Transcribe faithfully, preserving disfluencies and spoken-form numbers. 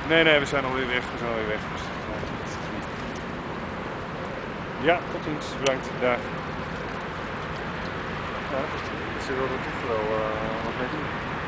Nee, nee, we zijn alweer weg. We zijn alweer weg. Dus, ja, tot ziens. Bedankt. Dag. Ja, ze wilden toch wel uh, wat mee doen.